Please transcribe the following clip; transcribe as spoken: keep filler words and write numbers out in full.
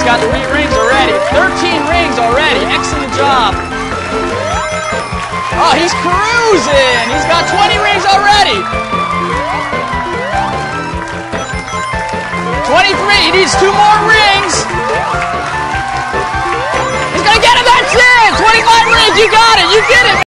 got three rings already. thirteen rings already. Excellent job. Oh, he's cruising. He's got twenty rings already. twenty-three. He needs two more rings. He's going to get it. That's it. twenty-five rings. You got it. You did it.